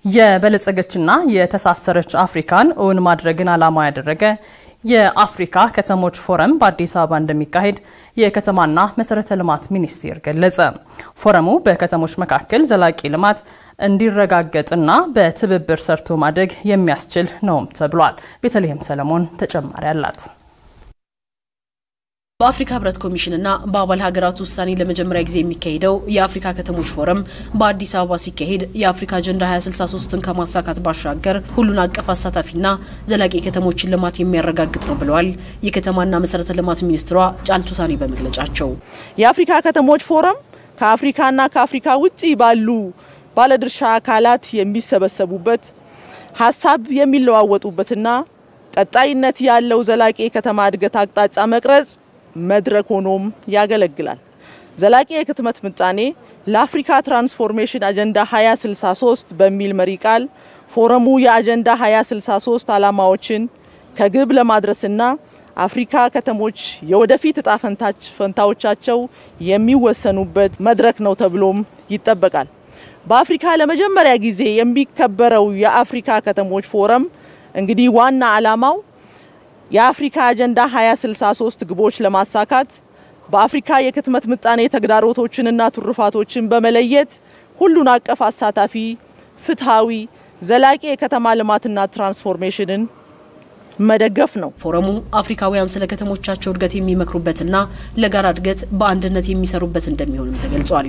የበለጸገችና የተሳሰረች አፍሪካን እውን ማድረግን ዓላማ ያደረገ የአፍሪካ ከተሞች ፎረም በአዲስ አበባ እንደሚካሄድ የከተማና መሰረተ ልማት ሚኒስቴር ገለጸ። ፎረሙ በከተሞች መካከል ዘላቂ ልማት እንዲረጋገጥና በትብብር ሰርቶ ማደግ የሚያስችል ነውም ተብሏል። ቤተልሔም ሰለሞን ተጨማሪ አላት። በአፍሪካ ህብረት ኮሚሽንና በአባል ሀገራት ውሳኔ ለመጀመሪያ ጊዜ የሚካሄደው የአፍሪካ ከተሞች ፎረም በአዲስ አበባ ሲካሄድ የአፍሪካ አጀንዳ 2063ን ከማሳካት ባሻገር ሁሉን አቀፍ አሳታፊና ዘላቂ ከተሞችን ልማት የሚያረጋግጥ ነው ብለዋል የከተማና መሰረተ ልማት ሚኒስትሯ ጫልቱ ሳኒ በመግለጫቸው። የአፍሪካ ከተሞች ፎረም ከአፍሪካና ከአፍሪካ ውጪ ባሉ ባለድርሻ አካላት የሚሰበሰቡበት ሐሳብ የሚለዋወጡበትና ቀጣይነት ያለው ዘላቂ ከተማ እድገት አቅጣጫ መቅረጽ መድረክ ሆኖም ያገለግላል። ዘላቂ የከተማት ምጣኔ ለአፍሪካ ትራንስፎርሜሽን አጀንዳ 2063 በሚል መሪ ቃል ፎረሙ የአጀንዳ 2063 ዓላማዎችን ከግብ ለማድረስና አፍሪካ ከተሞች የወደፊት ዕጣ ፈንታዎቻቸው የሚወሰኑበት መድረክ ነው ተብሎም ይጠበቃል። በአፍሪካ ለመጀመሪያ ጊዜ የሚከበረው የአፍሪካ ከተሞች ፎረም እንግዲህ ዋና ዓላማው የአፍሪካ አጀንዳ 2063 ግቦች ለማሳካት በአፍሪካ የከተማት ምጣኔ ተግዳሮቶችንና ትሩፋቶችን በመለየት ሁሉን አቀፍ አሳታፊ ፍትሃዊ ዘላቂ የከተማ ልማትና ትራንስፎርሜሽንን መደገፍ ነው። ፎረሙ አፍሪካውያን ስለ ከተሞቻቸው እድገት የሚመክሩበትና ለጋራ እድገት በአንድነት የሚሰሩበት እንደሚሆንም ተገልጿል።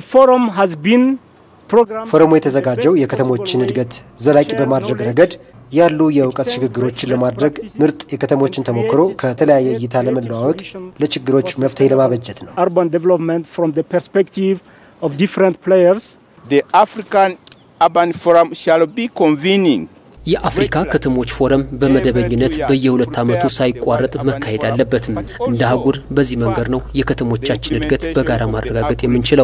ፎረሙ የተዘጋጀው የከተሞችን እድገት ዘላቂ በማድረግ ረገድ ያሉ የእውቀት ሽግግሮችን ለማድረግ ምርጥ የከተሞችን ተሞክሮ ከተለያየ እይታ ለመለዋወጥ ለችግሮች መፍትሄ ለማበጀት ነው። Urban development from the perspective of different players. The African Urban Forum shall be convening. የአፍሪካ ከተሞች ፎረም በመደበኝነት በየ2 ዓመቱ ሳይቋረጥ መካሄድ አለበትም። እንደ አህጉር በዚህ መንገድ ነው የከተሞቻችን እድገት በጋራ ማረጋገጥ የምንችለው።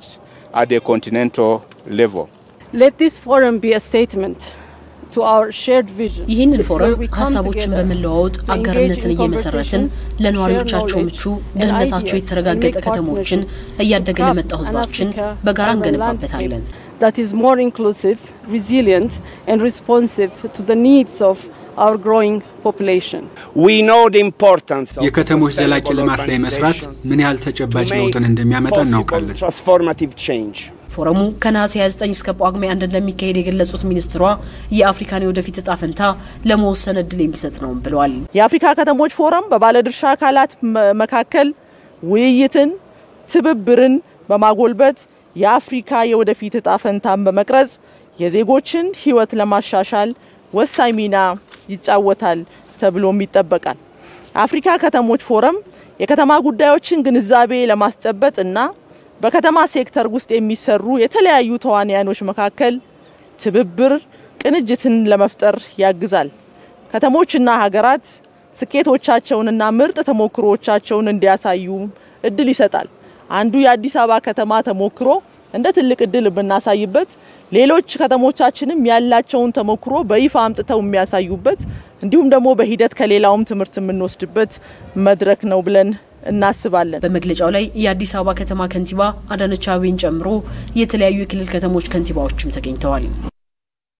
At the continental level. Let this forum be a statement to our shared vision. ይህንን ፎረም ሐሳቦችን በመለዋወጥ አጋርነትን እየመሰረትን ለነዋሪዎቻቸው ምቹ ደህንነታቸው የተረጋገጠ ከተሞችን እያደገ ለመጣው ህዝባችን በጋራ እንገነባበታለን። That is more inclusive, resilient and responsive to the needs of our growing population. We know the importance of የከተሞች ዘላቂ ልማት ላይ መስራት ምን ያህል ተጨባጭ ለውጥን እንደሚያመጣ እናውቃለን። Transformative change. ፎረሙ ከነሐሴ 29 እስከ ጳጉሜ 1 እንደሚካሄድ የገለጹት ሚኒስትሯ የአፍሪካን የወደፊት ዕጣ ፈንታ ለመወሰን እድል የሚሰጥ ነው ብለዋል። የአፍሪካ ከተሞች ፎረም በባለድርሻ አካላት መካከል ውይይትን፣ ትብብርን በማጎልበት የአፍሪካ የወደፊት ዕጣ ፈንታን በመቅረጽ የዜጎችን ህይወት ለማሻሻል ወሳኝ ሚና ይጫወታል ተብሎም ይጠበቃል። አፍሪካ ከተሞች ፎረም የከተማ ጉዳዮችን ግንዛቤ ለማስጨበጥ እና በከተማ ሴክተር ውስጥ የሚሰሩ የተለያዩ ተዋናዮች መካከል ትብብር ቅንጅትን ለመፍጠር ያግዛል። ከተሞችና ሀገራት ስኬቶቻቸውንና ምርጥ ተሞክሮቻቸውን እንዲያሳዩ እድል ይሰጣል። አንዱ የአዲስ አበባ ከተማ ተሞክሮ እንደ ትልቅ እድል ብናሳይበት ሌሎች ከተሞቻችንም ያላቸውን ተሞክሮ በይፋ አምጥተው የሚያሳዩበት እንዲሁም ደግሞ በሂደት ከሌላውም ትምህርት የምንወስድበት መድረክ ነው ብለን እናስባለን። በመግለጫው ላይ የአዲስ አበባ ከተማ ከንቲባ አዳነች አቤቤን ጨምሮ የተለያዩ የክልል ከተሞች ከንቲባዎችም ተገኝተዋል።